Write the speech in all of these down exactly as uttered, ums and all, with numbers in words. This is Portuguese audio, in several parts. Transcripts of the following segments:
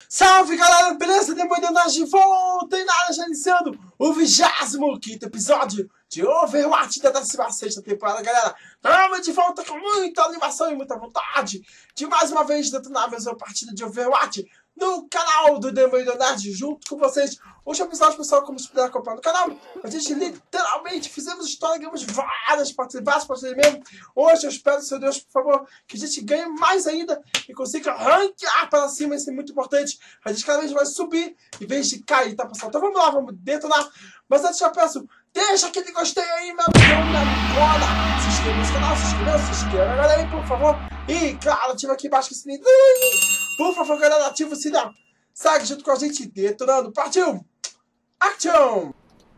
Salve galera, beleza? Demônio nós de volta e nada, já iniciando o vigésimo quinto episódio de Overwatch da décima sexta temporada, galera. Estamos de volta com muita animação e muita vontade de mais uma vez detonar mais uma partida de Overwatch no canal do Demônio Nerd, junto com vocês. Último episódio, pessoal, como se puder acompanhar no canal, a gente literalmente fizemos história, ganhamos várias partidas, várias partidas mesmo. Hoje eu espero, seu Deus, por favor, que a gente ganhe mais ainda e consiga ranquear para cima, isso é muito importante. A gente cada vez vai subir em vez de cair, tá, pessoal? Então vamos lá, vamos detonar. Mas antes eu peço, deixa aquele gostei aí, meu amigão, minha amigona. Se inscreva no canal, se inscreva, se inscreva, galera, aí, por favor. E, claro, ativa aqui embaixo que sininho. Por favor, galera, ativa o sininho. Segue junto com a gente, detonando. Partiu! Action!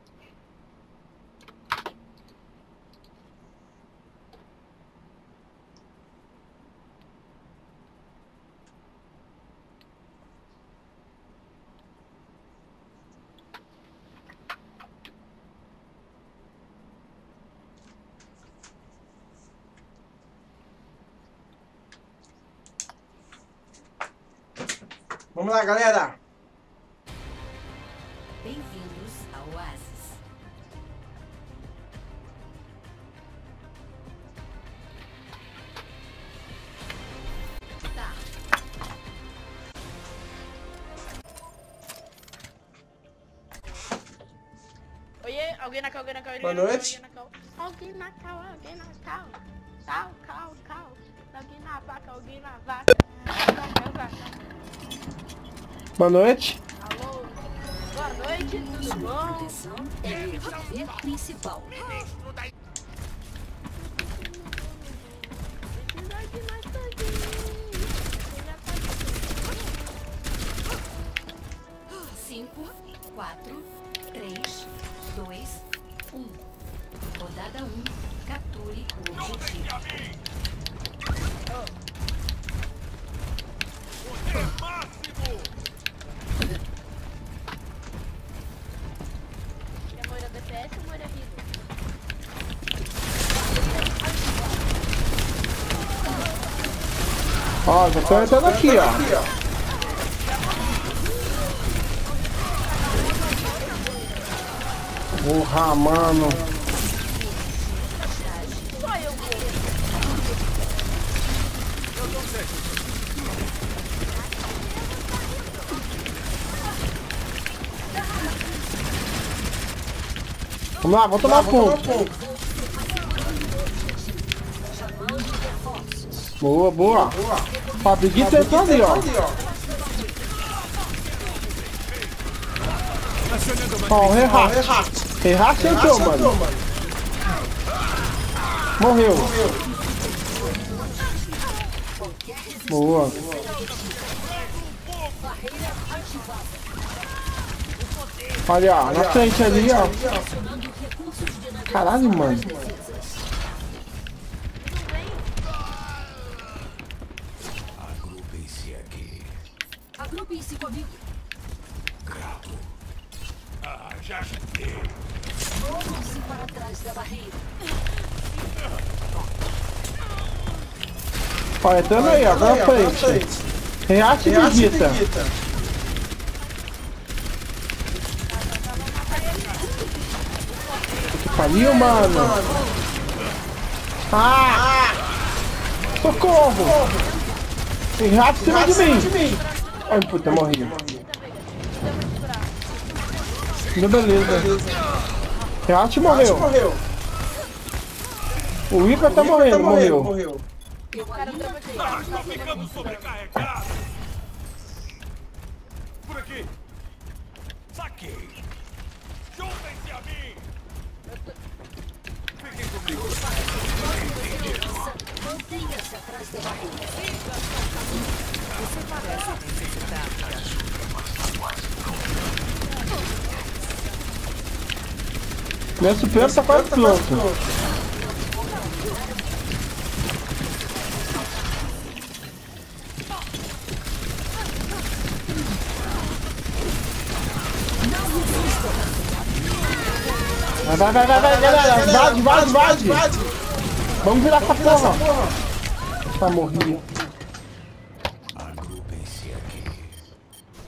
Vamos lá, galera! Bem-vindos ao Oasis. Tá. Oiê, alguém na cal, alguém na cal, Boa noite. alguém na cal, alguém na cal, cal, cal, cal, alguém na vaca, alguém na vaca, vaca, vaca. Boa noite. Alô, boa noite, tudo bom? Proteção é o dever principal. Cinco, quatro, três, dois, um. Rodada um. Capture o objetivo. É Moira D P S ou Moira Vida? Ó, já tô entrando aqui, ó. Porra, mano. Só eu vou. Vamos lá, vamos tomar fogo. Boa, boa. Ó, Briguita entrou ali, ó. Ó, o Rehat. Rehat entrou, mano. Morreu. Boa. Olha, ó, na frente ali, ó. Caralho, mano. Agrupem-se aqui. Agrupem-se comigo. Grato. Ah, já cheguei. Movam-se para trás da barreira. Ó, entrando aí, ó, na frente. React e Briguita. Que pariu, mano. Ah! Socorro! Tem rato em cima de mim. Ai, puta, morri. Beleza. React morreu. O Ica tá morrendo, morreu. O cara tava aqui. Tá ficando sobrecarregado. Por aqui. Saquei. Juntem-se a mim. Fiquem comigo. Mantenha-se atrás da barreira. Você parece necessitar de ajuda. Meu supremo tá quase pronto. Vai, vai, vai, vai, galera. Vade, vade, vade. Vamos virar essa porra. Tá morrendo. Agrupem-se aqui.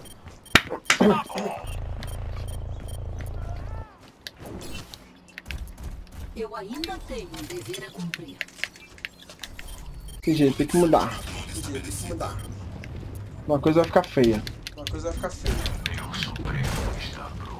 Eu ainda tenho um dever a cumprir. Tem jeito, tem que mudar. Tem que mudar. Uma coisa vai ficar feia. Uma coisa vai ficar feia. Meu Supremo está pronto.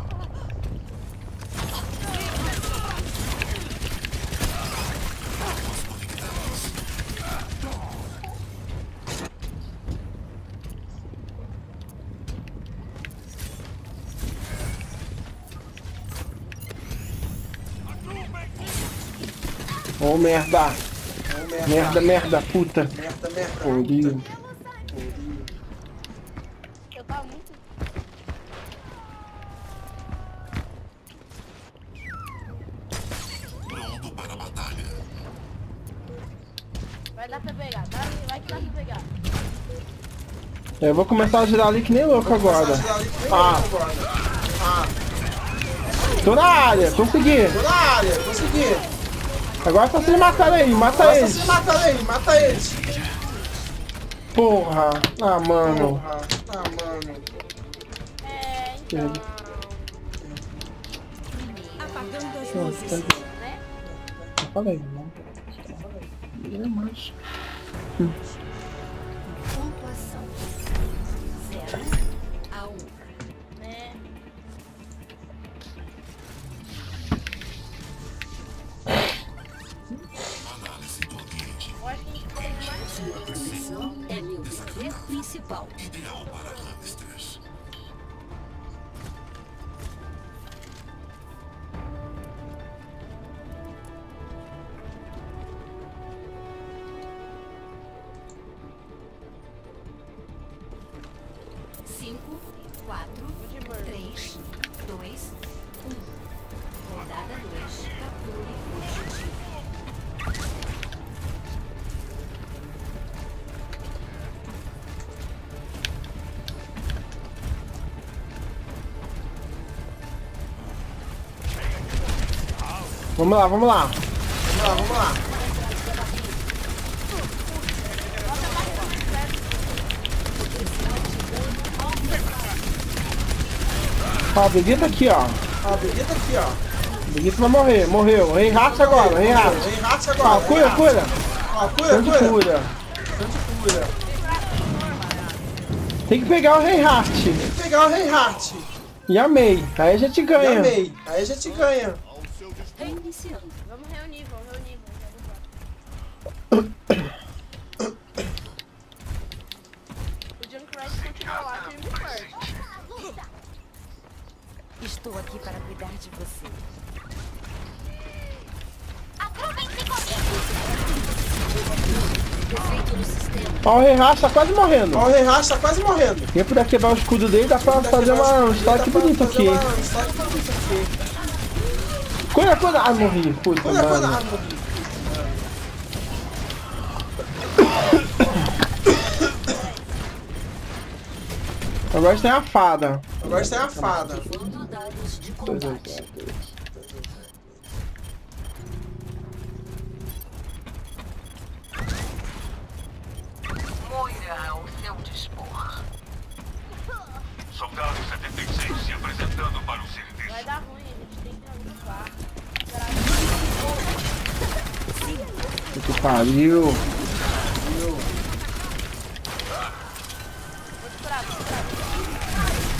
Ô, merda. Ô, merda. Merda, merda, puta. Merda, merda. Fodido. Eu tava muito. Pronto para a batalha. Vai dar pra pegar, dá, vai que dá pra pegar. Eu vou começar a girar ali que nem louco agora. Ah. Ah, Tô na área, consegui. tô na área, consegui. Agora só se matar ele, mata Nossa, ele. se mata ele, mata eles. Porra. Ah, mano. Porra. Ah, mano. É, então. Apagando as Não, luzes. tá- Né? Eu falei, não. É mais. Pontuação. Zero a um. Né? Análise do ambiente. Eu acho que a gente pode mais. Sua proteção é meu dever principal. Ideal para hamsters. Cinco, quatro, três, dois, um. Rodada dois. Capture o objetivo. Vamos lá, vamos lá. Vamos lá, vamos lá. Ó, o Vegeta aqui, ó. Ó, o Vegeta aqui, ó. O Vegeta vai morrer, morreu. Rei Rato agora, Rei Rato. Rei Rato agora. Ó, cura, Rei cura. Rato. Ó, cura, Tanto cura. cura. Tanto cura. Tem que pegar o Rei Rato. Tem que pegar o Rei Heart. E amei. Aí a gente E ganha. amei. Aí a gente ganha. Reiniciando. Vamos reunir, vamos reunir. O Junkrat continua lá firme e forte. Estou aqui para cuidar de você. Defeito no sistema. Ó, o Rei Rato tá quase morrendo. Ó, o Rei Heart tá quase morrendo. Quem puder quebrar o escudo dele, dá pra fazer uma, um estoque bonito aqui. Um estoque bonito aqui. Cura, cura. Ah, morri. Puta, Cura, cura. mano. Ah, morri. Agora tem a fada. Agora tem a fada. Ativando dados de combate. Moira ao seu dispor. Soldado setenta e seis se apresentando para o serviço. Vai dar ruim, a gente tem que agrupar. Que pariu. Vou te curar, vou te curar.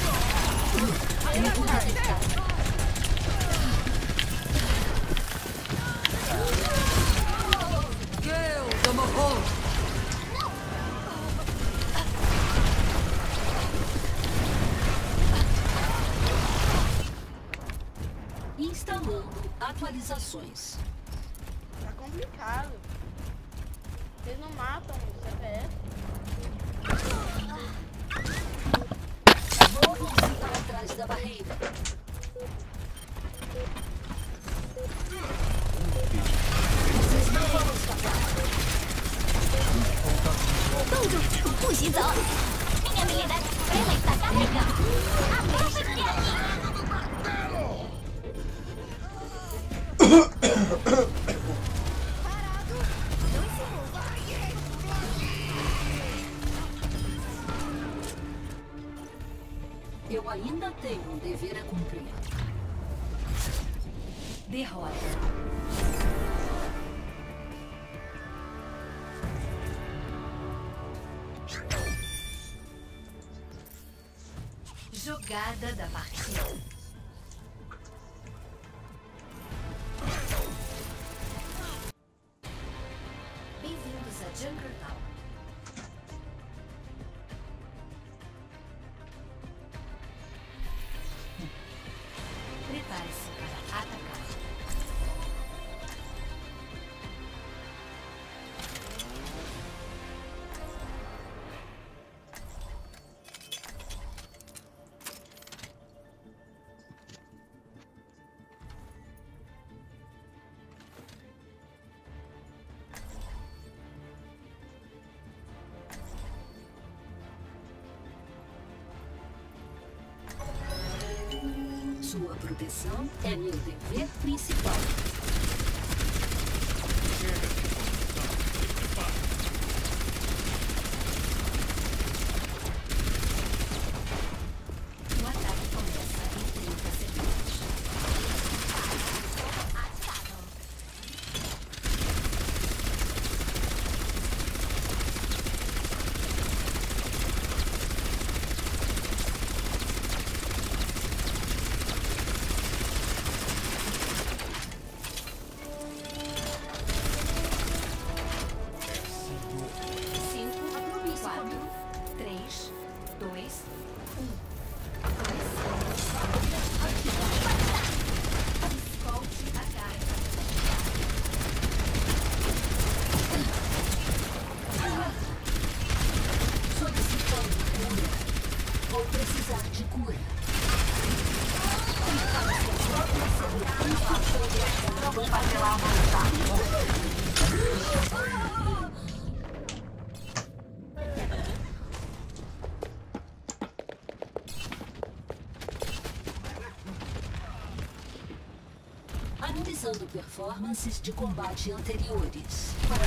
Instalando atualizações. Tá complicado. Vocês não matam o C P S? Movam-se para trás da barreira. Vocês não vão escapar. 冻住，不许走！minha habilidade suprema está carregando. Aproveite aqui. Eu ainda tenho um dever a cumprir. Derrota. Jogada da partida. Bem-vindos a Junker Tower. Prepare-se para atacar. Sua proteção é meu dever principal. O ataque começa em trinta segundos. Vou precisar de cura. Vamos fazer lá analisando performances de combate anteriores. Para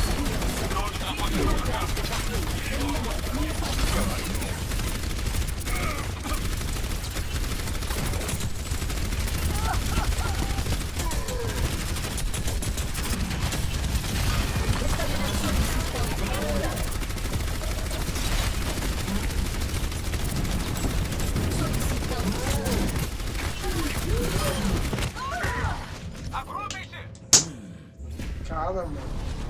Cara, mano.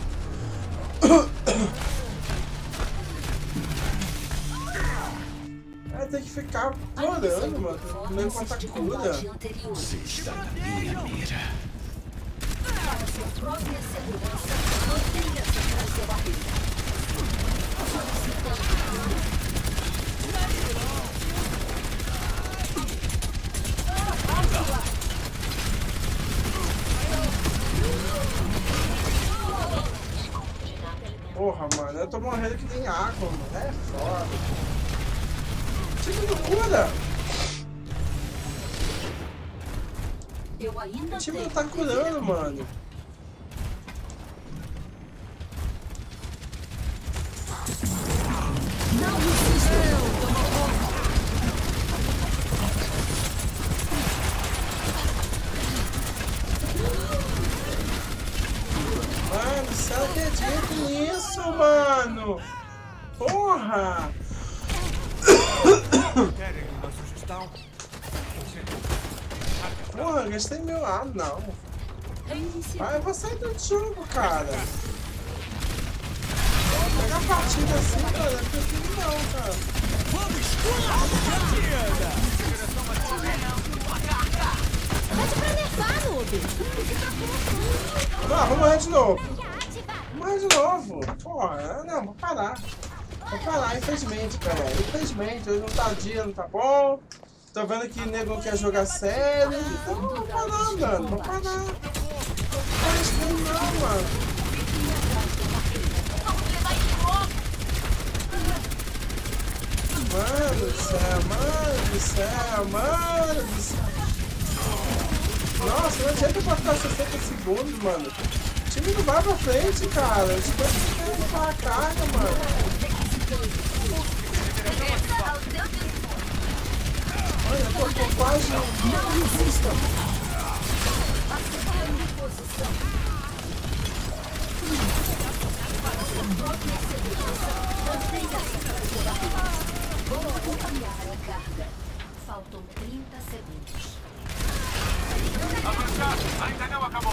É, tem que ficar plorando, mano. Não encontrar cura. Você está na minha mira. Para sua própria segurança, mantenha-se na sua barreira. Porra, mano, eu tô morrendo que nem água, mano. É foda. Time não cura. Eu ainda O time não tenho tá um dever a curando, cumprir. mano. Não resista. Mano, você não acredita nisso, mano. Porra. Querem uma sugestão? Porra, gastei meu ar, não. Reiniciar. Vai, eu vou sair do jogo, cara. Pegar a partida assim, cara, eu prefiro não, cara. Pode pra nerfar, noob. Não, vou morrer de novo. Vou morrer de novo. Porra, não, vou parar. Vou parar, infelizmente, cara. Infelizmente, hoje não tá dia, não tá bom. Tô vendo que o nego não quer jogar sério. Então vou parar, mano. Vou parar. Não faz stream não, mano. Mano do céu, mano do céu, mano do céu. Nossa, não adianta pra ficar sessenta segundos, mano. O time não vai pra frente, cara. O time vai ficar a carga, mano. Eu tô com quase. Não resistam. Acertando posição. Vou acompanhar a carga. Faltam trinta segundos. Avançar! Ainda não acabou!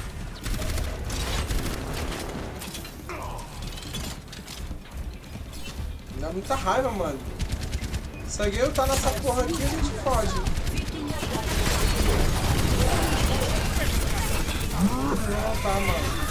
Dá muita raiva, mano. Se alguém tá nessa porra aqui, a gente foge. Não, tá, mano.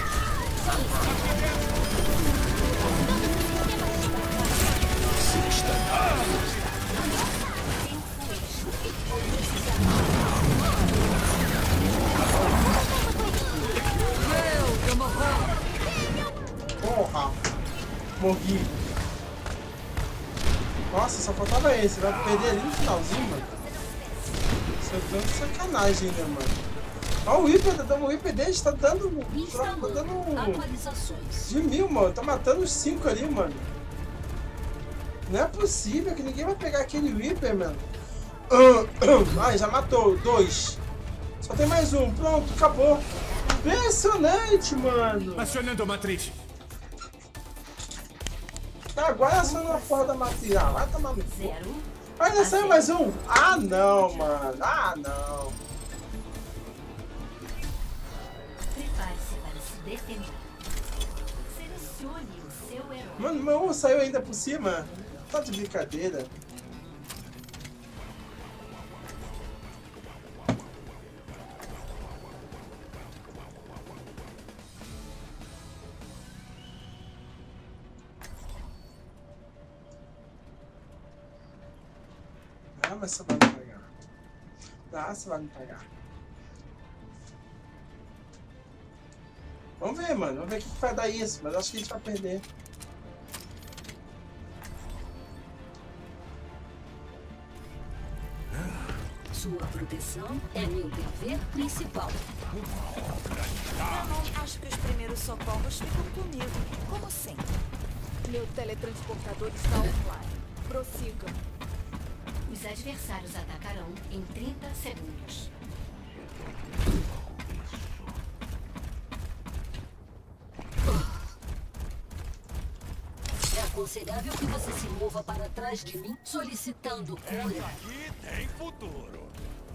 Porra! Morri. Nossa, só faltava esse. Vai perder ali no finalzinho, mano. Isso é dando sacanagem, né, mano? Olha o Whipper, tá dando o Whipper dele, tá dando. Tá dando. Atualizações. De mil, mano. Tá matando os cinco ali, mano. Não é possível que ninguém vai pegar aquele Whipper, mano. Ai, já matou. Dois. Só tem mais um. Pronto, acabou. Impressionante, mano. Acionando a matriz. Agora acionou a porra da matriz. Ah, vai tomar no cu. Zero. Ainda saiu mais um. Ah, não, mano. Ah, não. Prepare-se para se defender. Selecione o seu herói. Mano, meu um saiu ainda por cima. Tá de brincadeira. Ah, mas você vai me pegar. Ah, você vai me pegar. Vamos ver, mano. Vamos ver o que vai dar isso. Mas acho que a gente vai perder. Sua proteção é meu dever principal. Eu não acho que os primeiros socorros ficam comigo, como sempre. Meu teletransportador está offline. Prossiga. Os adversários atacarão em trinta segundos. É aconselhável que você se mova para trás de mim solicitando cura. Aqui tem futuro.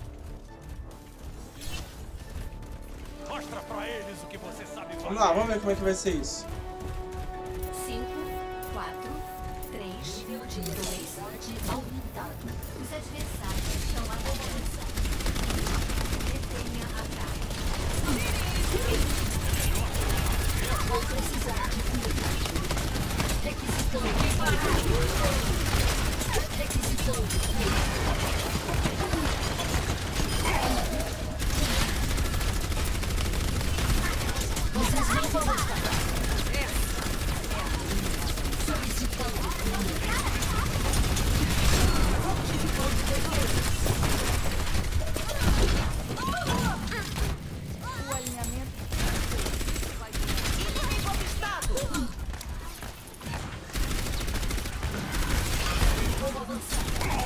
Mostra pra eles o que você sabe fazer. Vamos lá, vamos ver como é que vai ser isso. cinco, quatro, três, Nível de intensidade aumentado. os adversários estão à posição. Detenha a carga. Vou precisar de cura. Requisitando cura. Requisitando cura. Vocês não vão escapar. Solicitando cura. O alinhamento. Vou avançar.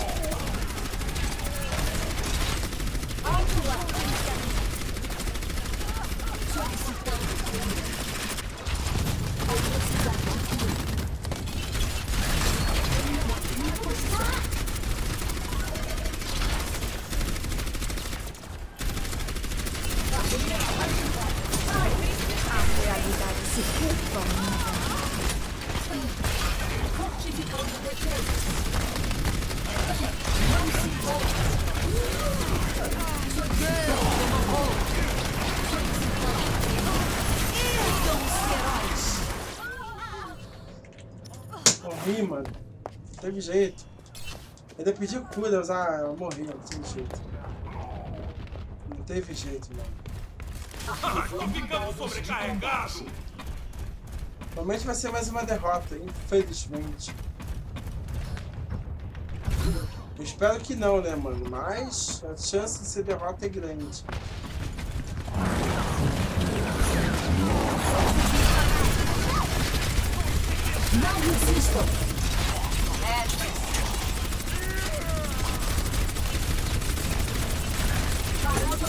Solicitando cura. Vou precisar de cura. Minha posição. A realidade se curva muito. Fortificando defesas. Morri, mano. Não teve jeito. Ainda pedi cura, usar. Eu morri, não teve jeito. Não teve jeito, mano. Tô ficando sobrecarregado. Provavelmente vai ser mais uma derrota, infelizmente. Eu espero que não, né, mano? Mas a chance de ser derrota é grande. Não resistam.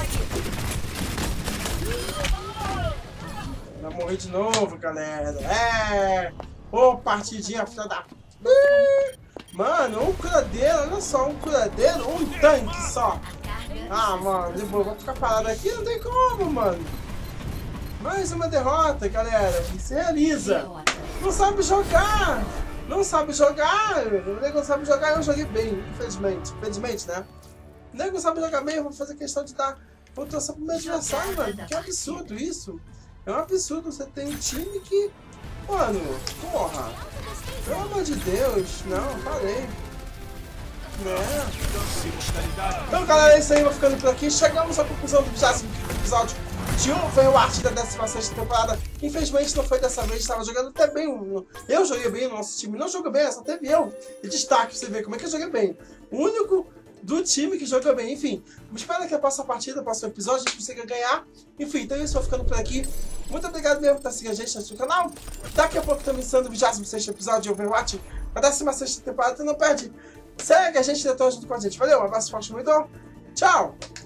Vai morrer de novo, galera. É. Ô, partidinha, filha da... Ih, mano, um curadeiro, olha só, um curadeiro, um tanque só. Ah, mano, de boa, vou ficar parado aqui, não tem como, mano. Mais uma derrota, galera. Se realiza. Não sabe jogar. Não sabe jogar. O nego não sabe jogar, eu joguei bem, infelizmente. Infelizmente, né? O nego não sabe jogar bem, eu vou fazer questão de dar pontuação pro meu adversário, mano. Que absurdo isso. É um absurdo. Você tem um time que... Mano, porra. Pelo amor de Deus. Não, parei. Né? Então, galera, é isso aí. Vou ficando por aqui. Chegamos à conclusão do vigésimo episódio de Overwatch da décima sexta temporada. Infelizmente não foi dessa vez, estava jogando até bem. Eu joguei bem, o nosso time não jogou bem, só teve eu de destaque pra você ver como é que eu joguei bem. O único do time que jogou bem. Enfim, espero que a próxima partida, o próximo episódio, a gente consiga ganhar. Enfim, então é isso, vou ficando por aqui. Muito obrigado mesmo por estar seguindo a gente no canal. Daqui a pouco estamos iniciando o vigésimo sexto episódio de Overwatch da décima sexta temporada. Então não perde. Segue a gente, então junto com a gente. Valeu, um abraço forte, muito. Tchau!